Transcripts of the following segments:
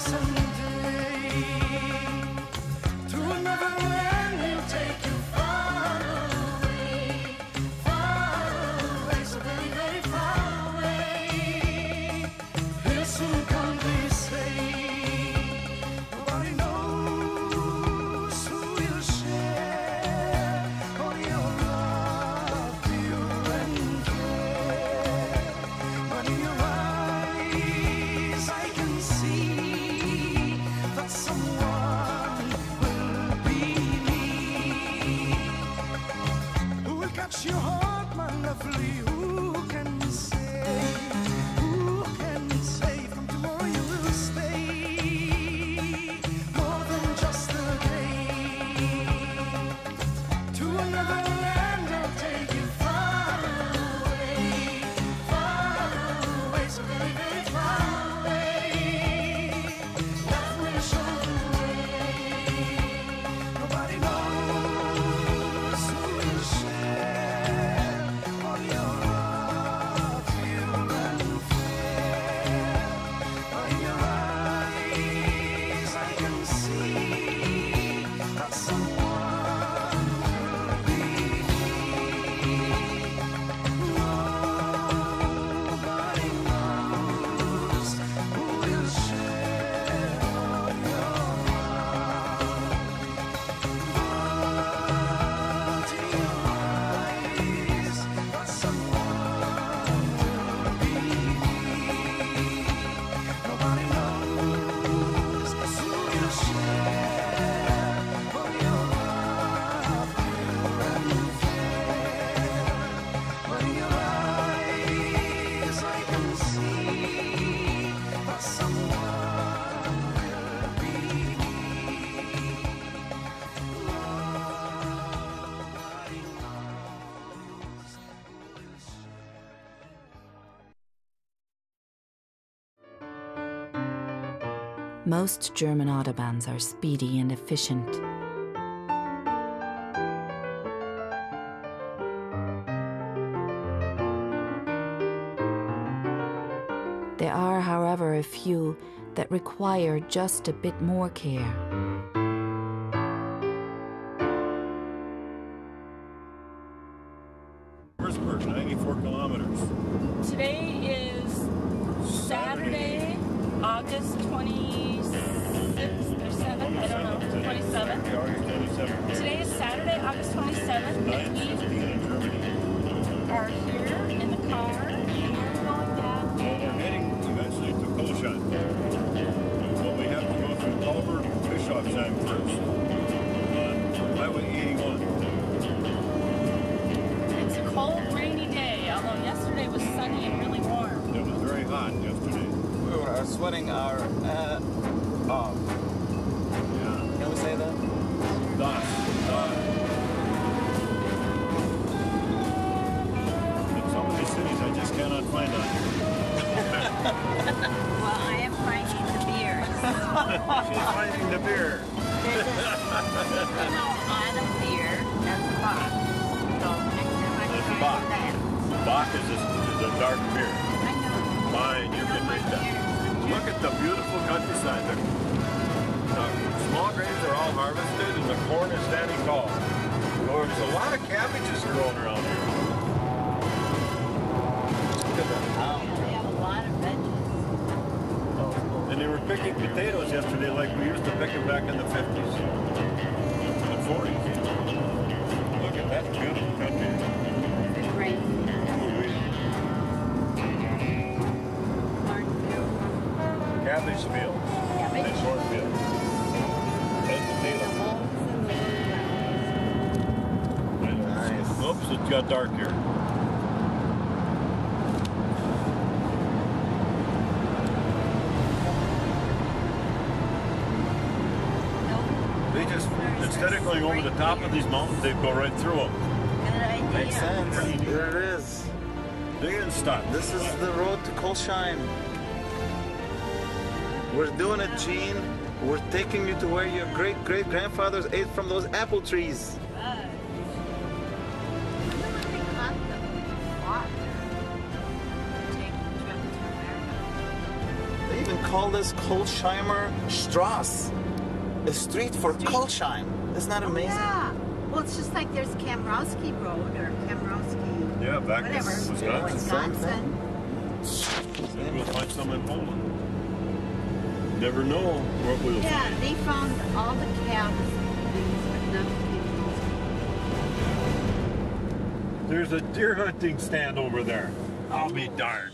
Most German autobahns are speedy and efficient. There are, however, a few that require just a bit more care. Würzburg, 94 kilometers. Today is Saturday, August 26th or 7th, I don't know, 27th. Today is Saturday, August 27th, and we are here in the car, and we're going down. Well, we're heading eventually to Kolsheim. But we have to go through Culver Bischofsheim first on Highway 81. It's a cold, rainy day, although yesterday was sunny and really warm. It was very hot yesterday. We were sweating our off. Yeah. Can we say that? Das. In some of these cities I just cannot find on here. Well, I am finding the beer. She's finding the beer. There's a on a beer. That's Bach. So next time I That's try Bach. that. Bach is a dark beer. I know. Fine, you can read that. Look at the beautiful countryside. The small grains are all harvested and the corn is standing tall. There's a lot of cabbages growing around here. Look at that town. They have a lot of veggies. And they were picking potatoes yesterday like we used to pick them back in the 50s. In the 40s. Look at that beautiful country. It's great. Cabbage fields. Cabbage. And cornfields. And potatoes. Nice. Oops, it got dark here. They just, instead of going over the top of these mountains, they go right through them. Good idea. Makes sense. There it is. They didn't stop. This is the road to Kolsheim. We're doing it, Gene. We're taking you to where your great-great-grandfathers ate from those apple trees. They even call this Kolsheimer Strasse, a street for Kolsheim. Isn't that amazing? Yeah. Well, it's just like there's Kamrowski Road or Kamrowski. Yeah, back in whatever. Wisconsin. Maybe we'll find some in Poland. Never know what we'll Yeah, find. they found all the cabs and things, but nothing. There's a deer hunting stand over there. I'll be darned.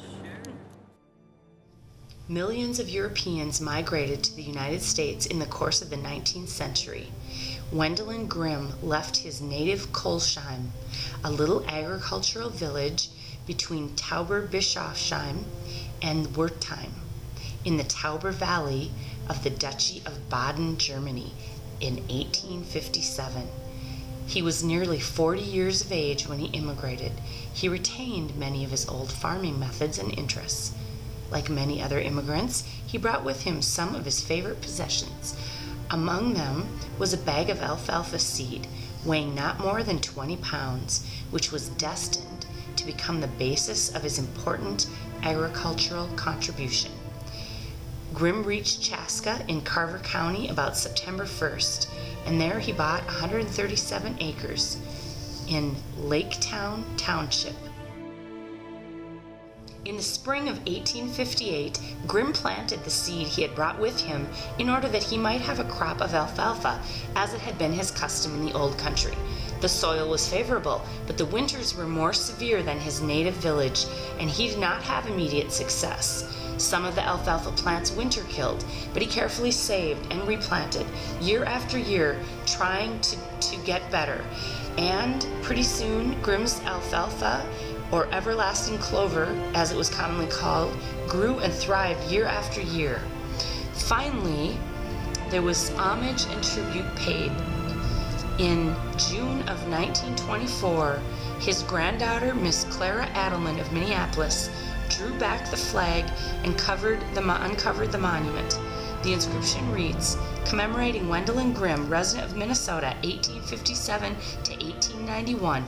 Millions of Europeans migrated to the United States in the course of the 19th century. Wendelin Grimm left his native Kolsheim, a little agricultural village between Tauberbischofsheim and Wertheim, in the Tauber Valley of the Duchy of Baden, Germany, in 1857. He was nearly 40 years of age when he immigrated. He retained many of his old farming methods and interests. Like many other immigrants, he brought with him some of his favorite possessions. Among them was a bag of alfalfa seed weighing not more than 20 pounds, which was destined to become the basis of his important agricultural contribution. Grimm reached Chaska in Carver County about September 1st, and there he bought 137 acres in Laketown Township. In the spring of 1858, Grimm planted the seed he had brought with him in order that he might have a crop of alfalfa, as it had been his custom in the old country. The soil was favorable, but the winters were more severe than his native village, and he did not have immediate success. Some of the alfalfa plants winter killed, but he carefully saved and replanted year after year, trying to get better. And pretty soon, Grimm's alfalfa, or everlasting clover, as it was commonly called, grew and thrived year after year. Finally, there was homage and tribute paid. In June of 1924, his granddaughter, Miss Clara Adelman of Minneapolis, drew back the flag and uncovered the monument. The inscription reads, commemorating Wendelin Grimm, resident of Minnesota, 1857 to 1891.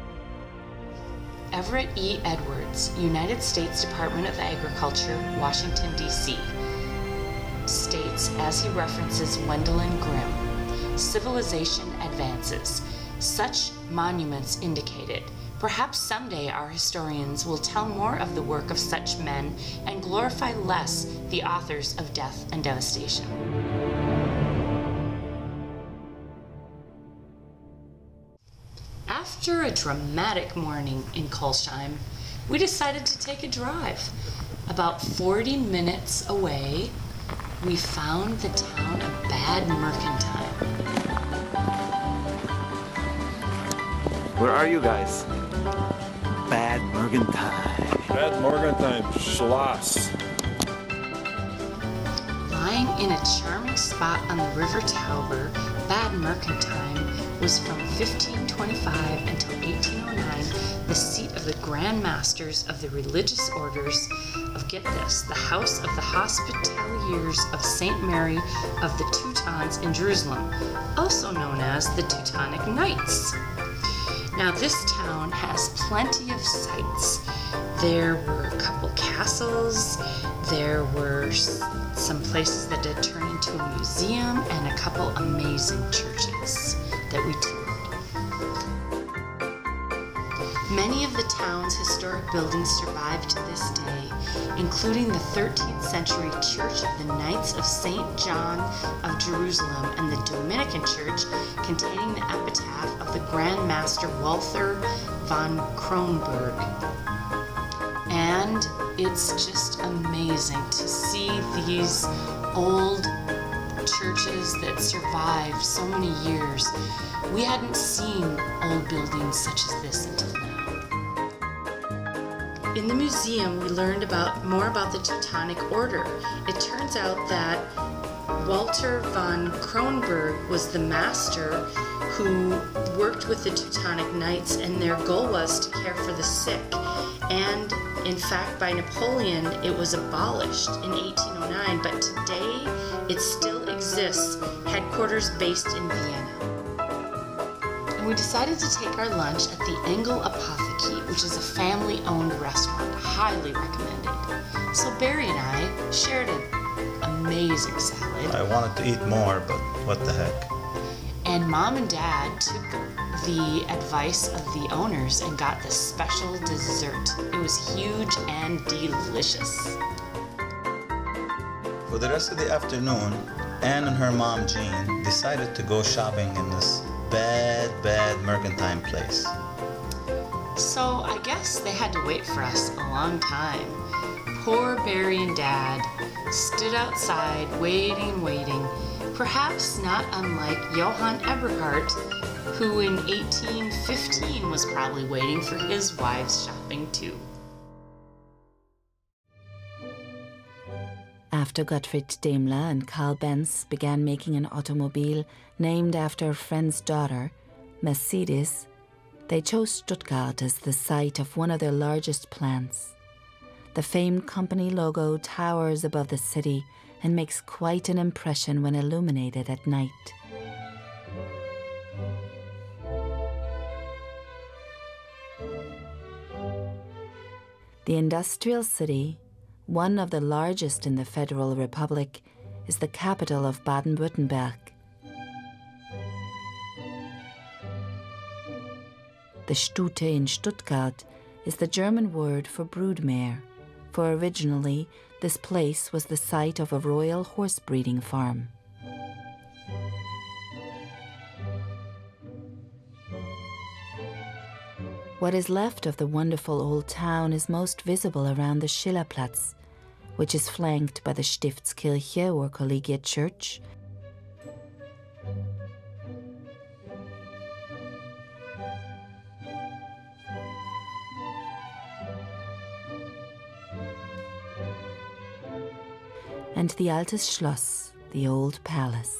Everett E. Edwards, United States Department of Agriculture, Washington, D.C., states, as he references Wendelin Grimm, civilization advances. Such monuments indicated. Perhaps someday our historians will tell more of the work of such men and glorify less the authors of death and devastation. After a dramatic morning in Kolsheim, we decided to take a drive. About 40 minutes away, we found the town of Bad Mergentheim. Where are you guys? Bad Mergentheim. Bad Mergentheim Schloss. Lying in a charming spot on the River Tauber, Bad Mergentheim was from 1525 until 1809 the seat of the Grand Masters of the religious orders of, get this, the House of the Hospitaliers of St. Mary of the Teutons in Jerusalem, also known as the Teutonic Knights. Now this town has plenty of sights. There were a couple castles, there were some places that did turn into a museum, and a couple amazing churches that we toured. Many of the town's historic buildings survive to this day, including the 13th century Church of the Knights of St. John of Jerusalem and the Dominican Church containing the epitaph of the Grand Master Walther von Kronberg. And it's just amazing to see these old churches that survived so many years. We hadn't seen old buildings such as this until now. In the museum, we learned more about the Teutonic Order. It turns out that Walter von Kronberg was the master who worked with the Teutonic Knights, and their goal was to care for the sick. And in fact, by Napoleon, it was abolished in 1809, but today it still exists, headquarters based in Vienna. And we decided to take our lunch at the Engel Apotheke, which is a family-owned restaurant, highly recommended. So Barry and I shared a amazing salad. I wanted to eat more, but what the heck. And Mom and Dad took the advice of the owners and got this special dessert. It was huge and delicious. For the rest of the afternoon, Anne and her mom, Jean, decided to go shopping in this bad mercantile place. So I guess they had to wait for us a long time. Poor Barry and Dad stood outside waiting, perhaps not unlike Johann Eberhard, who in 1815 was probably waiting for his wives shopping too. After Gottfried Daimler and Karl Benz began making an automobile named after a friend's daughter, Mercedes, they chose Stuttgart as the site of one of their largest plants. The famed company logo towers above the city and makes quite an impression when illuminated at night. The industrial city, one of the largest in the Federal Republic, is the capital of Baden-Württemberg. The Stute in Stuttgart is the German word for broodmare, for originally this place was the site of a royal horse breeding farm. What is left of the wonderful old town is most visible around the Schillerplatz, which is flanked by the Stiftskirche or Collegiate Church, and the Altes Schloss, the old palace.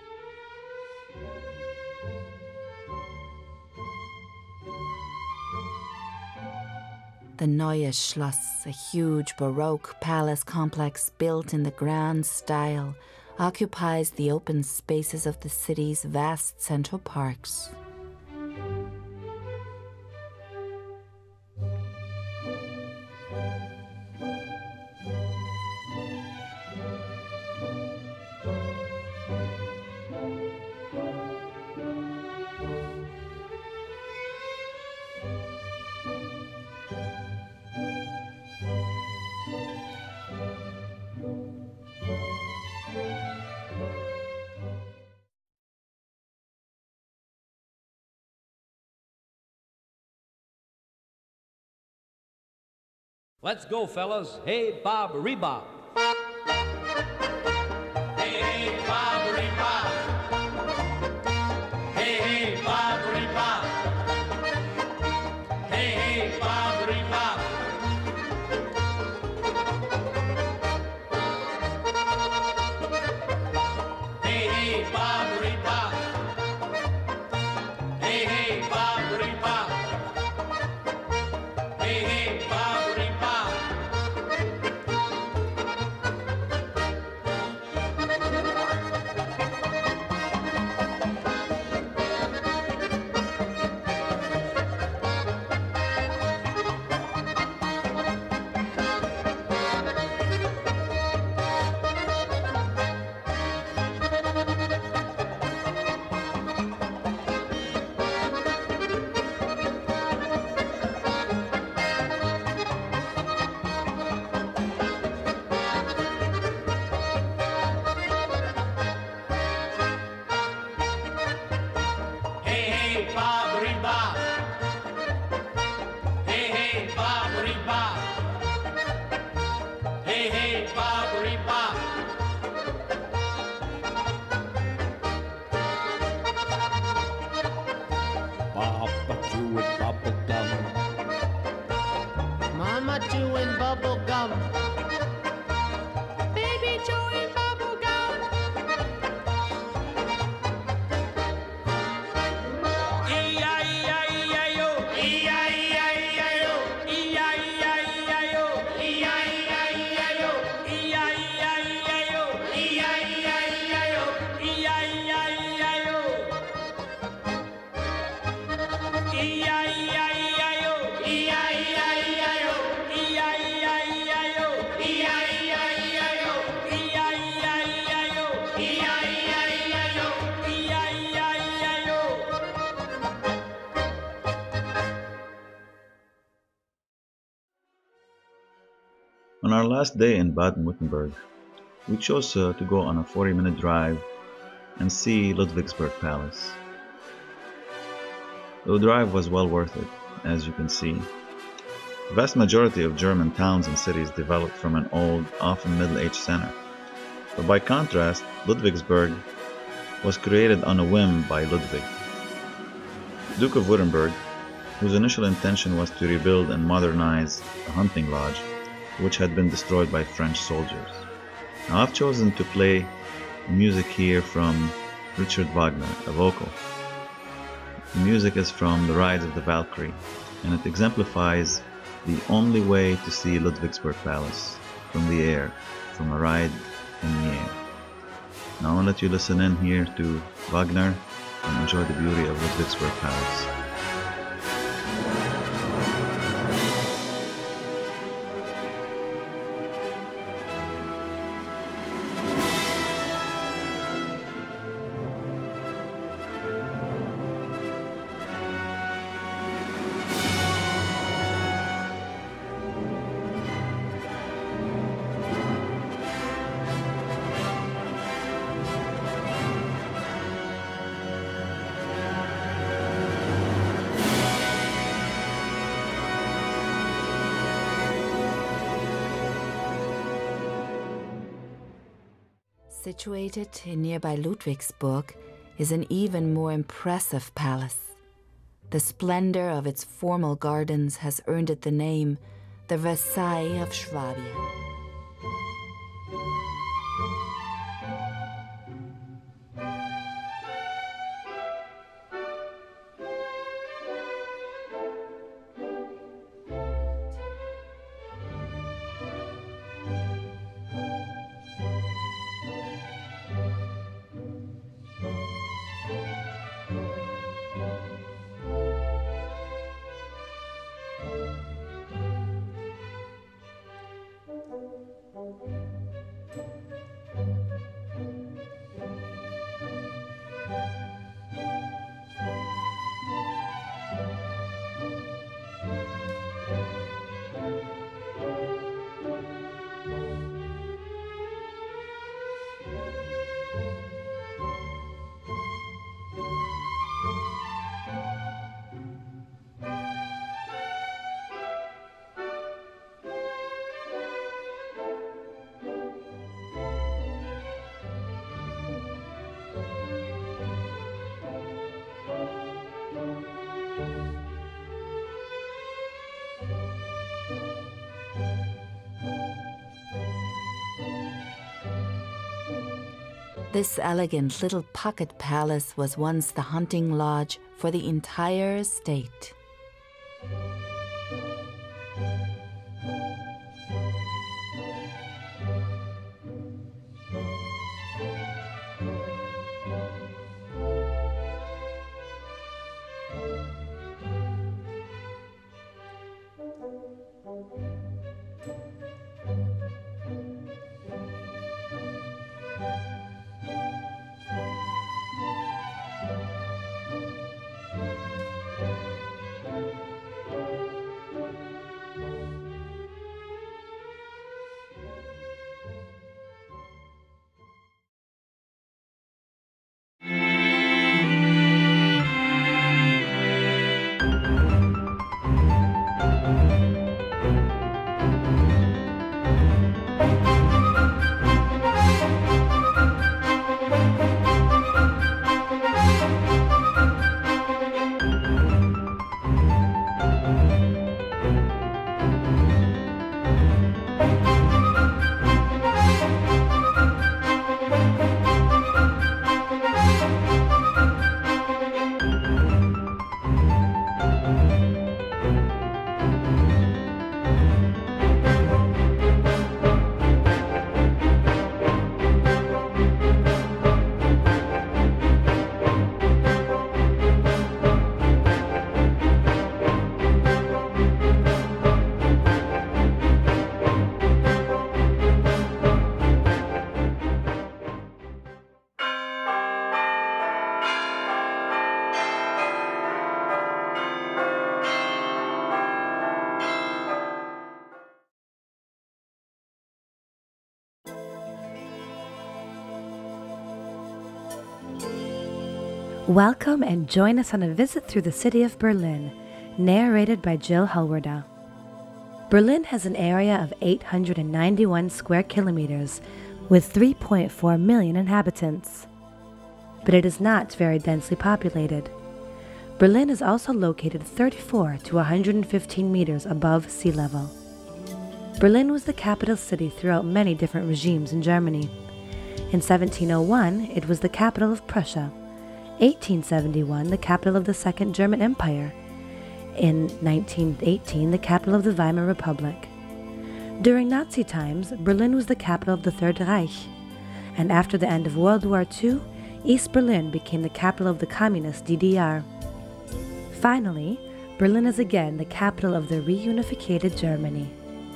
The Neues Schloss, a huge Baroque palace complex built in the grand style, occupies the open spaces of the city's vast central parks. Let's go, fellas. Hey, Bob, Rebop. Hey, hey, Bob, Rebop. Hey, hey, Bob, Rebop. Hey, hey, Bob, Rebop. Hey, hey, Bob, Rebop. Hey, hey, Bob, Rebop. Hey, hey, Bob, Rebop. our last day in Baden-Württemberg, we chose to go on a 40-minute drive and see Ludwigsburg Palace. The drive was well worth it, as you can see. The vast majority of German towns and cities developed from an old, often middle-aged center. But by contrast, Ludwigsburg was created on a whim by Ludwig, Duke of Württemberg, whose initial intention was to rebuild and modernize the hunting lodge, which had been destroyed by French soldiers. Now I've chosen to play music here from Richard Wagner, a vocal. The music is from The Rides of the Valkyrie, and it exemplifies the only way to see Ludwigsburg Palace from the air, from a ride in the air. Now I'll let you listen in here to Wagner and enjoy the beauty of Ludwigsburg Palace. Situated in nearby Ludwigsburg is an even more impressive palace. The splendor of its formal gardens has earned it the name, the Versailles of Swabia. This elegant little pocket palace was once the hunting lodge for the entire estate. Welcome and join us on a visit through the city of Berlin, narrated by Jill Helwerda. Berlin has an area of 891 square kilometers with 3.4 million inhabitants. But it is not very densely populated. Berlin is also located 34 to 115 meters above sea level. Berlin was the capital city throughout many different regimes in Germany. In 1701, it was the capital of Prussia. 1871, the capital of the Second German Empire. In 1918, the capital of the Weimar Republic. During Nazi times, Berlin was the capital of the Third Reich. And after the end of World War II, East Berlin became the capital of the communist DDR. Finally, Berlin is again the capital of the reunified Germany.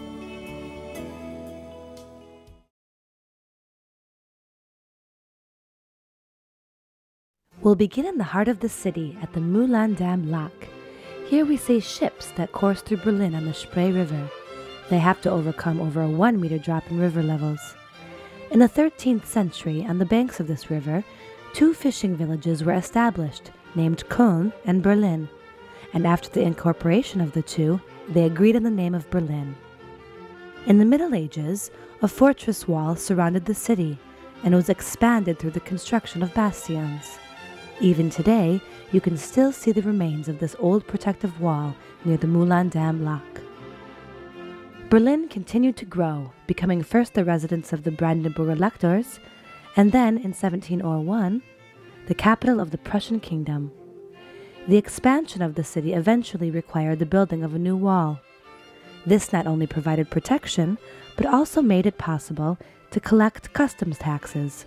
We'll begin in the heart of the city at the Mühlendam Lock. Here we see ships that course through Berlin on the Spree River. They have to overcome over a 1-meter drop in river levels. In the 13th century, on the banks of this river, 2 fishing villages were established, named Köln and Berlin, and after the incorporation of the two, they agreed on the name of Berlin. In the Middle Ages, a fortress wall surrounded the city, and was expanded through the construction of bastions. Even today, you can still see the remains of this old protective wall near the Mühlendam Lock. Berlin continued to grow, becoming first the residence of the Brandenburger Electors, and then, in 1701, the capital of the Prussian kingdom. The expansion of the city eventually required the building of a new wall. This not only provided protection, but also made it possible to collect customs taxes.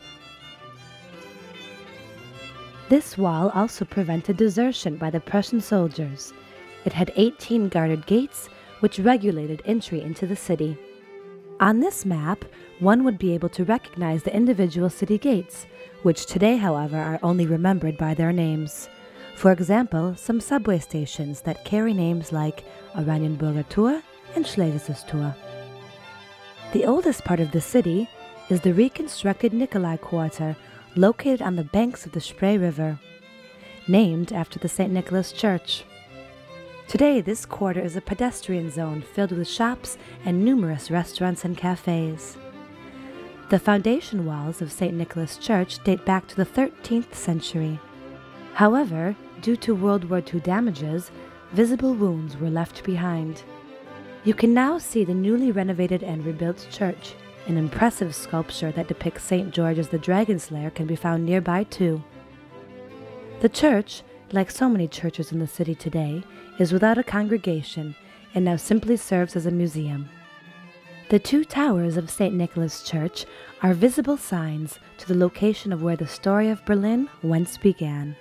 This wall also prevented desertion by the Prussian soldiers. It had 18 guarded gates, which regulated entry into the city. On this map, one would be able to recognize the individual city gates, which today, however, are only remembered by their names. For example, some subway stations that carry names like Oranienburger Tor and Schlesisches Tor. The oldest part of the city is the reconstructed Nikolai Quarter, located on the banks of the Spree River, named after the St. Nicholas Church. Today, this quarter is a pedestrian zone filled with shops and numerous restaurants and cafes. The foundation walls of St. Nicholas Church date back to the 13th century. However, due to World War II damages, visible wounds were left behind. You can now see the newly renovated and rebuilt church. An impressive sculpture that depicts St. George as the dragon slayer can be found nearby too. The church, like so many churches in the city today, is without a congregation and now simply serves as a museum. The 2 towers of St. Nicholas Church are visible signs to the location of where the story of Berlin once began.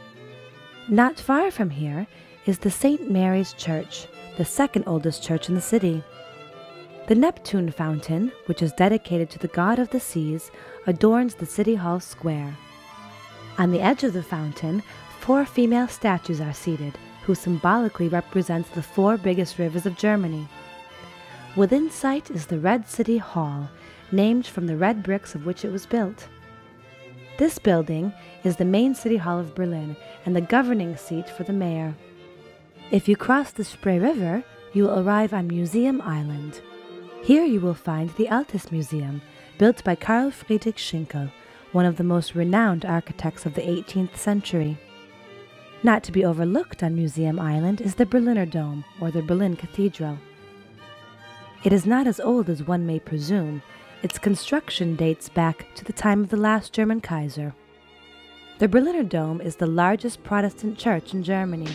Not far from here is the St. Mary's Church, the second oldest church in the city. The Neptune Fountain, which is dedicated to the god of the seas, adorns the City Hall Square. On the edge of the fountain, 4 female statues are seated, who symbolically represents the 4 biggest rivers of Germany. Within sight is the Red City Hall, named from the red bricks of which it was built. This building is the main city hall of Berlin and the governing seat for the mayor. If you cross the Spree River, you will arrive on Museum Island. Here you will find the Altes Museum, built by Karl Friedrich Schinkel, one of the most renowned architects of the 18th century. Not to be overlooked on Museum Island is the Berliner Dome, or the Berlin Cathedral. It is not as old as one may presume. Its construction dates back to the time of the last German Kaiser. The Berliner Dome is the largest Protestant church in Germany.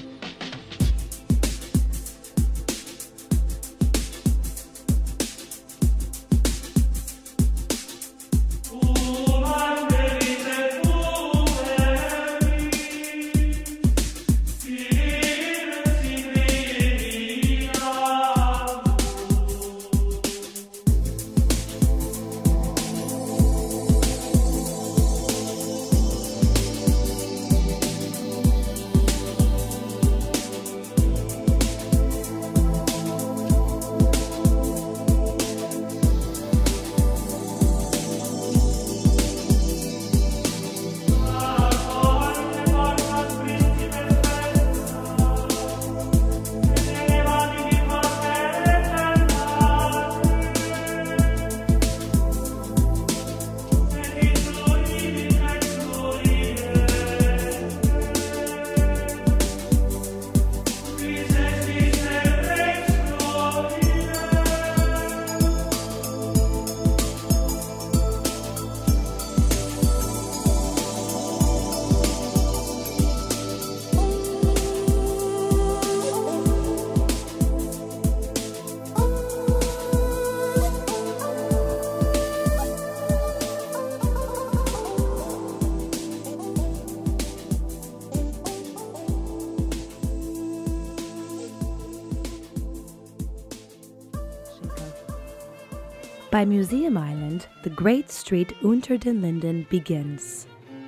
by Museum Island, the great street Unter den Linden begins.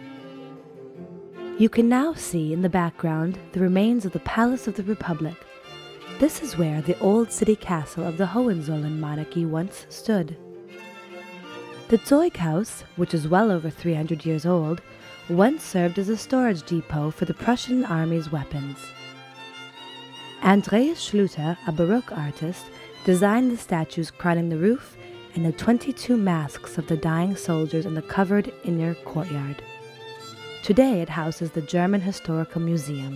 You can now see in the background the remains of the Palace of the Republic. This is where the old city castle of the Hohenzollern monarchy once stood. The Zeughaus, which is well over 300 years old, once served as a storage depot for the Prussian army's weapons. Andreas Schluter, a Baroque artist, designed the statues crowning the roof and the 22 masks of the dying soldiers in the covered inner courtyard. Today it houses the German Historical Museum.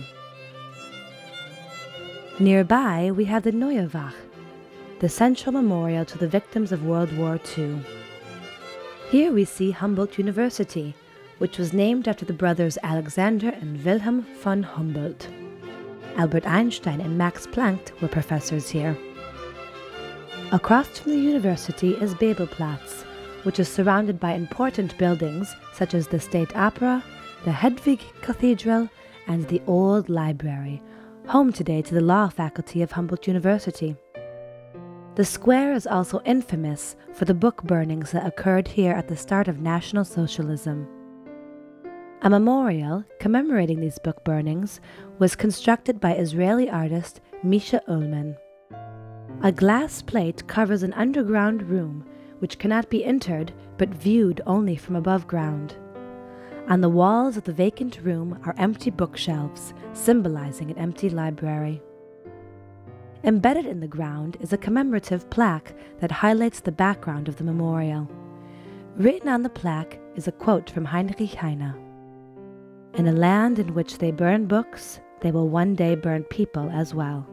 Nearby we have the Neue Wacht, the central memorial to the victims of World War II. Here we see Humboldt University, which was named after the brothers Alexander and Wilhelm von Humboldt. Albert Einstein and Max Planck were professors here. Across from the university is Bebelplatz, which is surrounded by important buildings such as the State Opera, the Hedwig Cathedral, and the Old Library, home today to the law faculty of Humboldt University. The square is also infamous for the book burnings that occurred here at the start of National Socialism. A memorial commemorating these book burnings was constructed by Israeli artist Misha Ullman. A glass plate covers an underground room which cannot be entered but viewed only from above ground. On the walls of the vacant room are empty bookshelves, symbolizing an empty library. Embedded in the ground is a commemorative plaque that highlights the background of the memorial. Written on the plaque is a quote from Heinrich Heine. "In a land in which they burn books, they will one day burn people as well."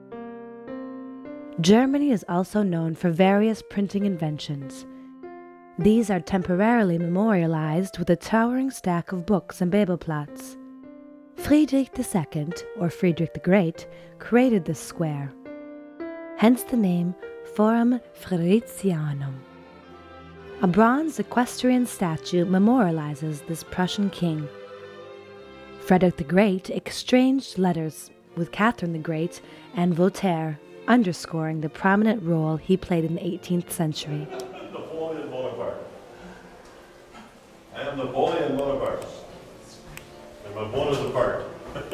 Germany is also known for various printing inventions. These are temporarily memorialized with a towering stack of books in Bebelplatz. Friedrich II, or Friedrich the Great, created this square. Hence the name Forum Friderizianum. A bronze equestrian statue memorializes this Prussian king. Frederick the Great exchanged letters with Catherine the Great and Voltaire, underscoring the prominent role he played in the 18th century. Napoleon Bonaparte. I am Napoleon Bonaparte. And my bone is apart.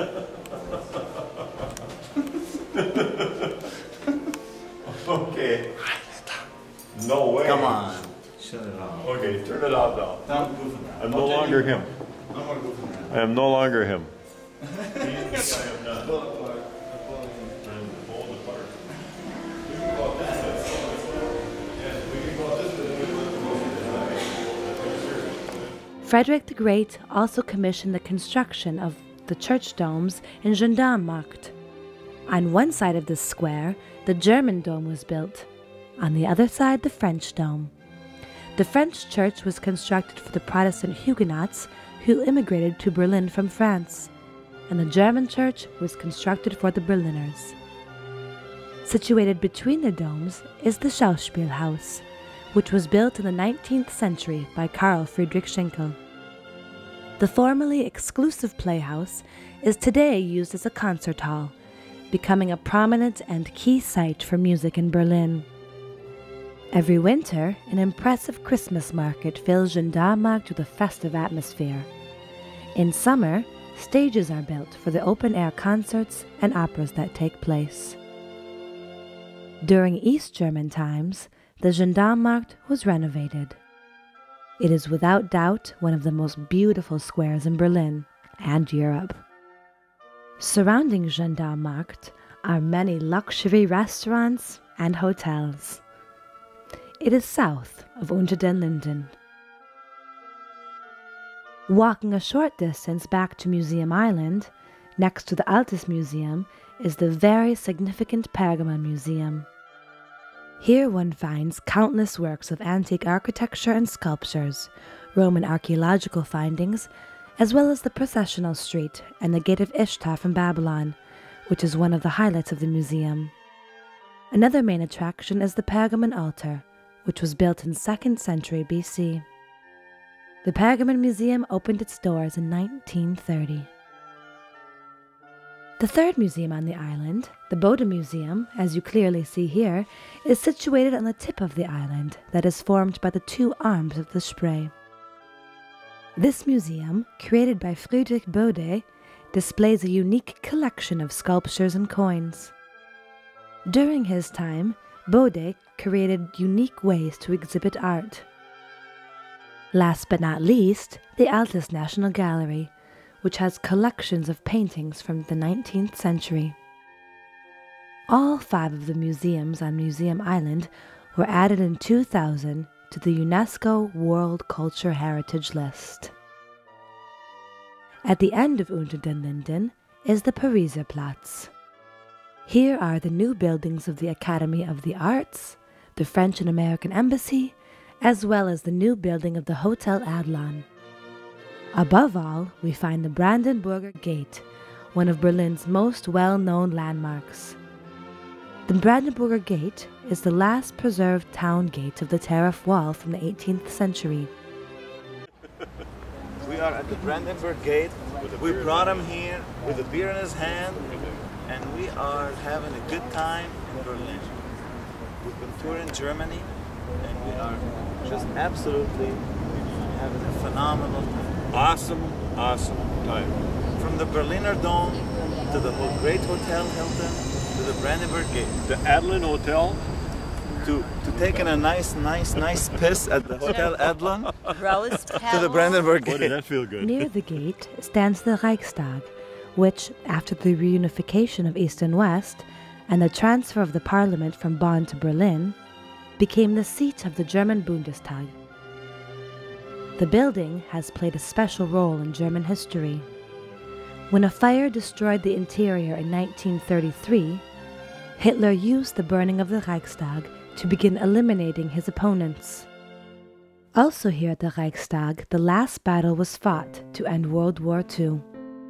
Okay. No way. Come on. Shut it off. Okay, turn it off now. Don't goof around. I'm no longer him. No more goofing around. I am no longer him. I am not. Bonaparte. Frederick the Great also commissioned the construction of the church domes in Gendarmenmarkt. On one side of this square, the German dome was built. On the other side, the French dome. The French church was constructed for the Protestant Huguenots who immigrated to Berlin from France, and the German church was constructed for the Berliners. Situated between the domes is the Schauspielhaus, which was built in the 19th century by Karl Friedrich Schinkel. The formerly exclusive playhouse is today used as a concert hall, becoming a prominent and key site for music in Berlin. Every winter, an impressive Christmas market fills Gendarmenmarkt with a festive atmosphere. In summer, stages are built for the open-air concerts and operas that take place. During East German times, the Gendarmenmarkt was renovated. It is without doubt one of the most beautiful squares in Berlin and Europe. Surrounding Gendarmenmarkt are many luxury restaurants and hotels. It is south of Unter den Linden. Walking a short distance back to Museum Island, next to the Altes Museum, is the very significant Pergamon Museum. Here one finds countless works of antique architecture and sculptures, Roman archaeological findings, as well as the processional street and the Gate of Ishtar from Babylon, which is one of the highlights of the museum. Another main attraction is the Pergamon altar, which was built in 2nd century BC. The Pergamon Museum opened its doors in 1930. The third museum on the island, the Bode Museum, as you clearly see here, is situated on the tip of the island that is formed by the two arms of the Spree. This museum, created by Friedrich Bode, displays a unique collection of sculptures and coins. During his time, Bode created unique ways to exhibit art. Last but not least, the Altes National Gallery, which has collections of paintings from the 19th century. All 5 of the museums on Museum Island were added in 2000 to the UNESCO World Cultural Heritage List. At the end of Unter den Linden is the Pariser Platz. Here are the new buildings of the Academy of the Arts, the French and American Embassy, as well as the new building of the Hotel Adlon. Above all, we find the Brandenburger Gate, one of Berlin's most well-known landmarks. The Brandenburger Gate is the last preserved town gate of the Tariff Wall from the 18th century. We are at the Brandenburg Gate. We brought him here with a beer in his hand, and we are having a good time in Berlin. We've been touring Germany, and we are just absolutely having a phenomenal time. Awesome time. From the Berliner Dome to the Great Hotel Hilton to the Brandenburg Gate. The Adlon Hotel. To taking a nice piss at the Hotel Adlon to the Brandenburg Gate. Boy, did that feel good. Near the gate stands the Reichstag, which, after the reunification of East and West and the transfer of the parliament from Bonn to Berlin, became the seat of the German Bundestag. The building has played a special role in German history. When a fire destroyed the interior in 1933, Hitler used the burning of the Reichstag to begin eliminating his opponents. Also here at the Reichstag, the last battle was fought to end World War II.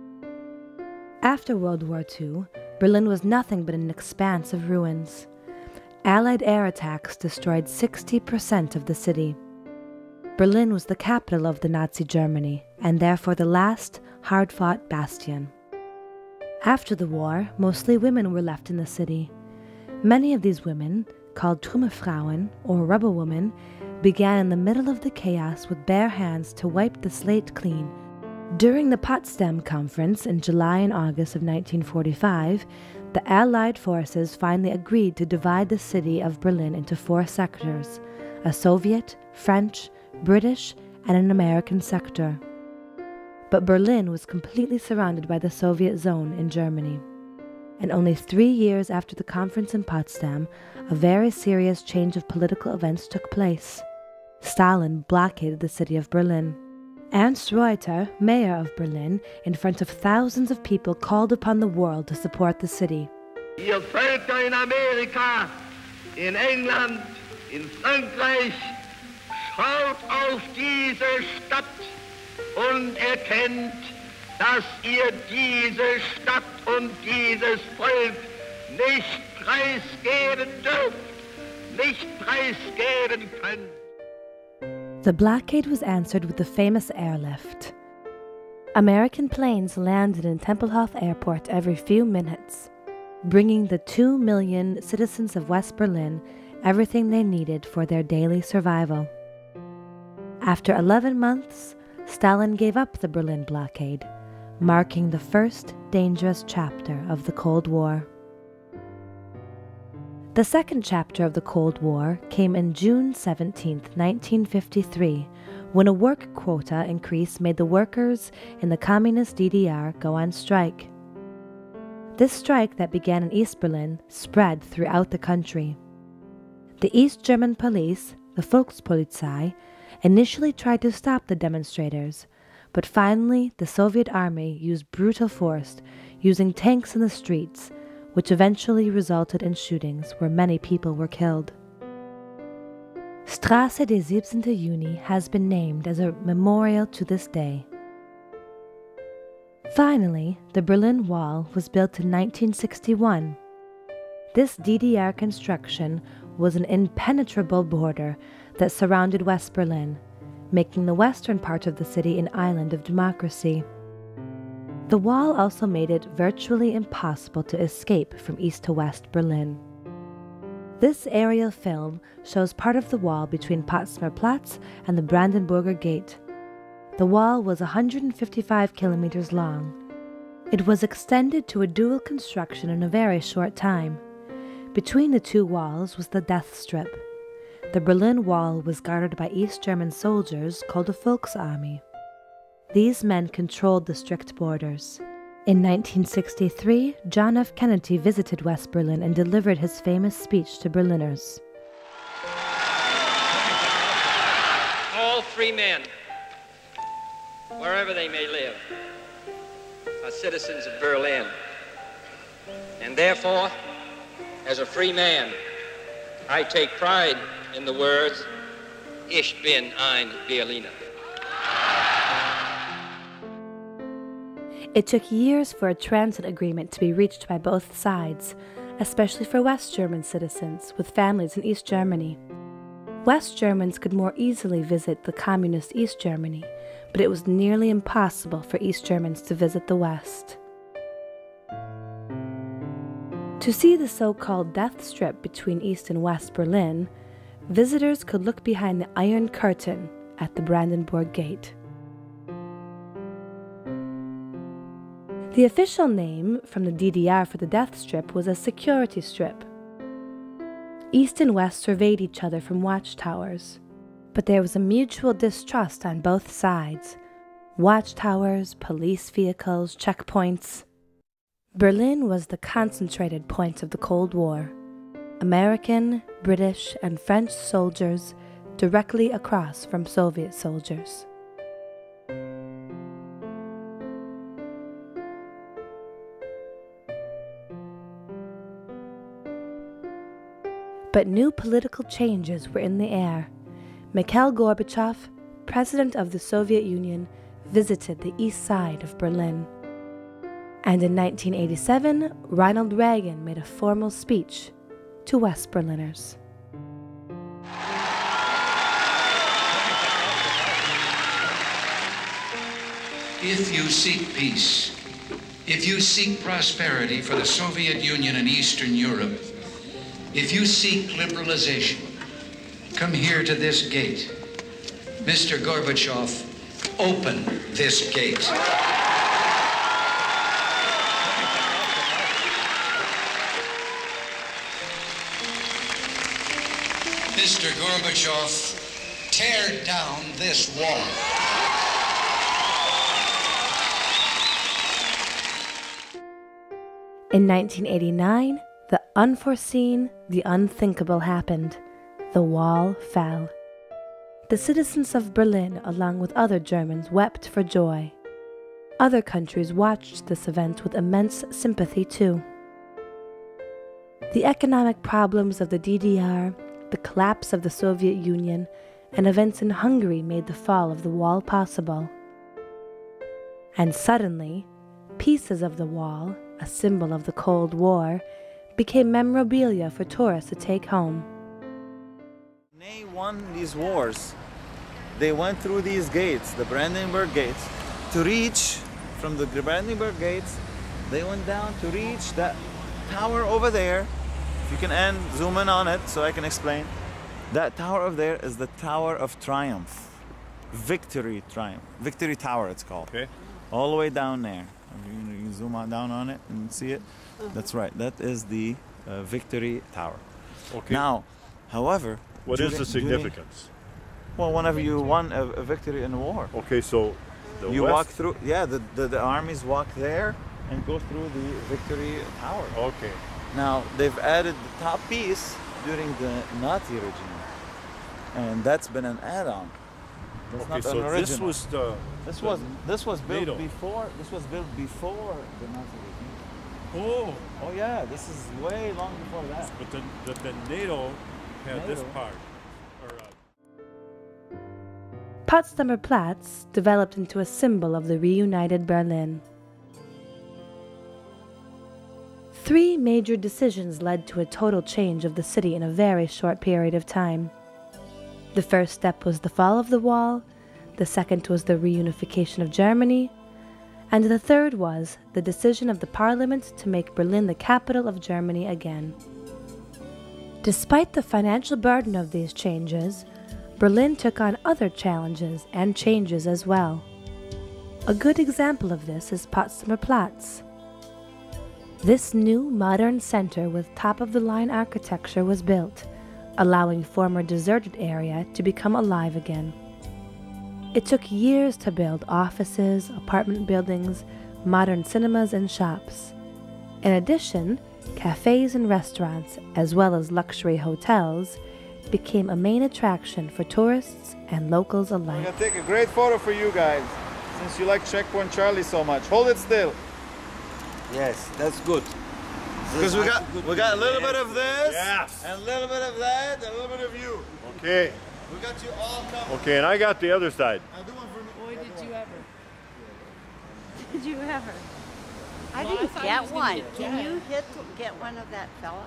After World War II, Berlin was nothing but an expanse of ruins. Allied air attacks destroyed 60% of the city. Berlin was the capital of the Nazi Germany, and therefore the last hard-fought bastion. After the war, mostly women were left in the city. Many of these women, called Trümmerfrauen or rubble women, began in the middle of the chaos with bare hands to wipe the slate clean. During the Potsdam Conference in July and August of 1945, the Allied forces finally agreed to divide the city of Berlin into 4 sectors: a Soviet, French, British, and an American sector. But Berlin was completely surrounded by the Soviet zone in Germany. And only 3 years after the conference in Potsdam, a very serious change of political events took place. Stalin blockaded the city of Berlin. Ernst Reuter, mayor of Berlin, in front of thousands of people, called upon the world to support the city. Ihr Völker in Amerika, in England, in Frankreich, schaut auf diese Stadt und erkennt, dass ihr diese Stadt und dieses Volk nicht preisgeben dürft, nicht preisgeben könnt. The blockade was answered with the famous airlift. American planes landed in Tempelhof Airport every few minutes, bringing the 2 million citizens of West Berlin everything they needed for their daily survival. After 11 months, Stalin gave up the Berlin blockade, marking the first dangerous chapter of the Cold War. The second chapter of the Cold War came in June 17, 1953, when a work quota increase made the workers in the communist DDR go on strike. This strike that began in East Berlin spread throughout the country. The East German police, the Volkspolizei, initially tried to stop the demonstrators, but finally the Soviet army used brutal force, using tanks in the streets, which eventually resulted in shootings where many people were killed. Straße des 17. Juni has been named as a memorial to this day. Finally, the Berlin Wall was built in 1961. This DDR construction was an impenetrable border that surrounded West Berlin, making the western part of the city an island of democracy. The wall also made it virtually impossible to escape from east to west Berlin. This aerial film shows part of the wall between Potsdamer Platz and the Brandenburger Gate. The wall was 155 kilometers long. It was extended to a dual construction in a very short time. Between the two walls was the death strip. The Berlin Wall was guarded by East German soldiers called the Volksarmee. These men controlled the strict borders. In 1963, John F. Kennedy visited West Berlin and delivered his famous speech to Berliners. All free men, wherever they may live, are citizens of Berlin. And therefore, as a free man, I take pride in the words, Ich bin ein Berliner. It took years for a transit agreement to be reached by both sides, especially for West German citizens with families in East Germany. West Germans could more easily visit the communist East Germany, but it was nearly impossible for East Germans to visit the West. To see the so-called death strip between East and West Berlin, visitors could look behind the Iron Curtain at the Brandenburg Gate. The official name from the DDR for the death strip was a security strip. East and West surveyed each other from watchtowers, but there was a mutual distrust on both sides. Watchtowers, police vehicles, checkpoints. Berlin was the concentrated point of the Cold War. American, British, and French soldiers directly across from Soviet soldiers. But new political changes were in the air. Mikhail Gorbachev, president of the Soviet Union, visited the east side of Berlin. And in 1987, Ronald Reagan made a formal speech to West Berliners. If you seek peace, if you seek prosperity for the Soviet Union and Eastern Europe, if you seek liberalization, come here to this gate. Mr. Gorbachev, open this gate. Mr. Gorbachev, tear down this wall. In 1989, the unforeseen, the unthinkable happened. The wall fell. The citizens of Berlin, along with other Germans, wept for joy. Other countries watched this event with immense sympathy too. The economic problems of the DDR, the collapse of the Soviet Union, and events in Hungary made the fall of the wall possible. And suddenly, pieces of the wall, a symbol of the Cold War, became memorabilia for tourists to take home. They won these wars. They went through these gates, the Brandenburg gates, to reach from the Brandenburg gates. They went down to reach that tower over there. If you can zoom in on it so I can explain. That tower over there is the Tower of Triumph. Victory Tower it's called. Okay. All the way down there. You zoom down on it and see it. That's right. That is the Victory Tower. Okay. Now, however, what is the significance? Well, whenever you won a victory in a war. Okay, so you walk through. Yeah, the armies walk there and go through the Victory Tower. Okay. Now they've added the top piece during the Nazi regime, and that's been an add-on. Okay, not so this was the. This was built NATO. before. This was built before the Nazi regime. Oh yeah, this is way long before that. But the NATO had this part. Potsdamer Platz developed into a symbol of the reunited Berlin. 3 major decisions led to a total change of the city in a very short period of time. The first step was the fall of the wall, the second was the reunification of Germany, And the third was the decision of the Parliament to make Berlin the capital of Germany again. Despite the financial burden of these changes, Berlin took on other challenges and changes as well. A good example of this is Potsdamer Platz. This new modern center with top-of-the-line architecture was built, allowing former deserted area to become alive again. It took years to build offices, apartment buildings, modern cinemas and shops. In addition, cafes and restaurants, as well as luxury hotels, became a main attraction for tourists and locals alike. I'm gonna take a great photo for you guys, since you like Checkpoint Charlie so much. Hold it still. Yes, that's good. Because we got a little bit of this, and a little bit of that, and a little bit of you. Okay. We got you all covered. Okay, and I got the other side. Now do one for me. Boy, did you ever. Did you ever? I Well, I didn't thought he get was gonna one. get Can dead. you get one of that fella?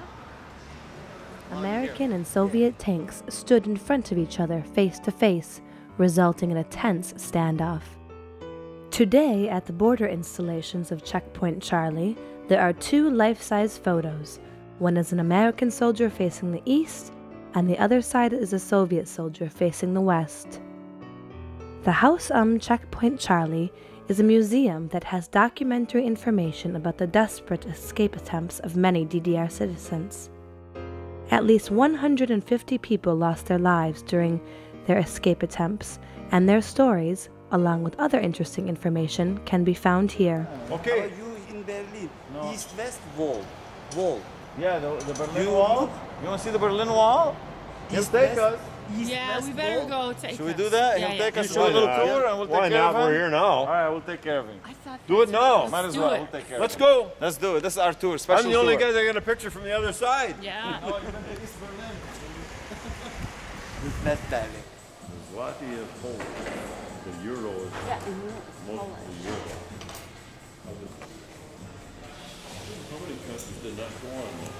American and Soviet tanks stood in front of each other face to face, resulting in a tense standoff. Today, at the border installations of Checkpoint Charlie, there are two life-size photos. One is an American soldier facing the east, and the other side is a Soviet soldier facing the west. The House Checkpoint Charlie is a museum that has documentary information about the desperate escape attempts of many DDR citizens. At least 150 people lost their lives during their escape attempts, and their stories, along with other interesting information, can be found here. Okay. Are you in Berlin? East-West wall. Yeah, the Berlin Wall. You want to see the Berlin Wall? He'll take us. Yeah, we better go take Should we do that? Yeah, He'll yeah. take us to a little tour and we'll take Why care not? of him. We're here now. All right, we'll take care of him. Do it now. Might as do well. it. We'll take care Let's of him. go. Let's do it. This is our tour. Special I'm the only tour. guy that got a picture from the other side. Yeah. Oh, you've been to East Berlin. East-West Berlin. The zloty is Polish. The euro is most of the euro. How many countries did that go on?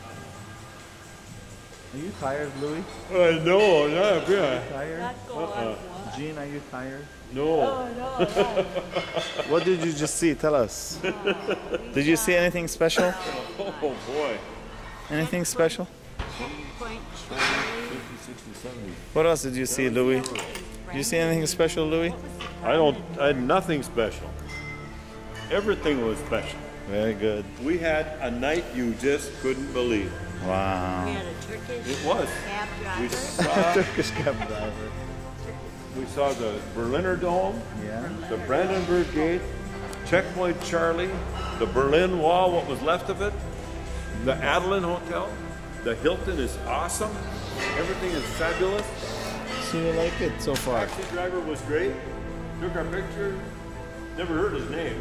Are you tired, Louis? No, not yeah. Tired? Jean, are you tired? No. What did you just see? Tell us. Did you see anything special? Oh boy. Anything special? Checkpoint 50, 60, 70. What else did you see, Louis? Did you see anything special, Louis? I had nothing special. Everything was special. Very good. We had a night you just couldn't believe. Wow. We had a Turkish It was. cab We driver. saw, Turkish cab driver. we saw the Berliner Dome, Yeah. the Brandenburg Gate, Checkpoint Charlie, the Berlin Wall, what was left of it, the Adeline Hotel, the Hilton is awesome. Everything is fabulous. So you like it so far? Taxi driver was great. Took our picture. Never heard his name.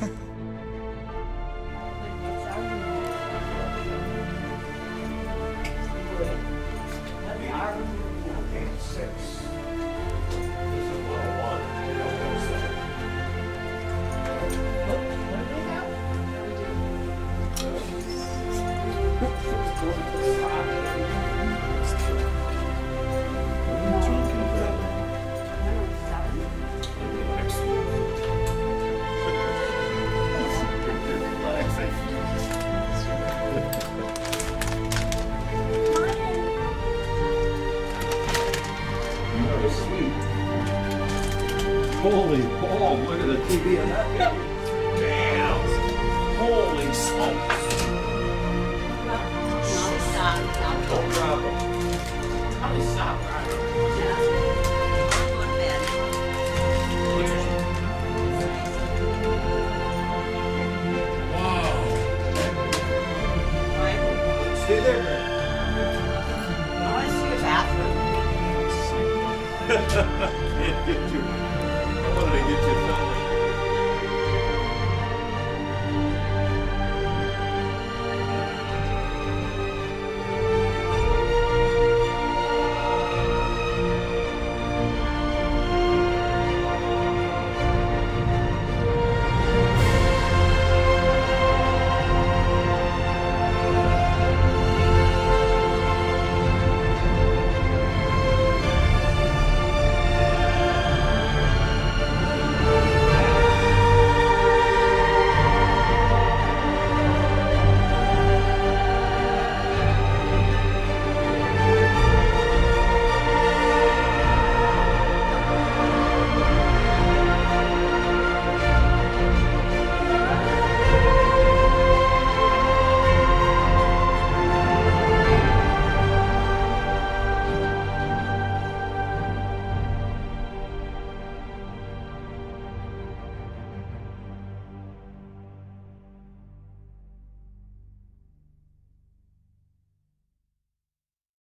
Holy balls, look at the TV on that baby. Damn! Holy smokes. No, stop. No problem. Stop.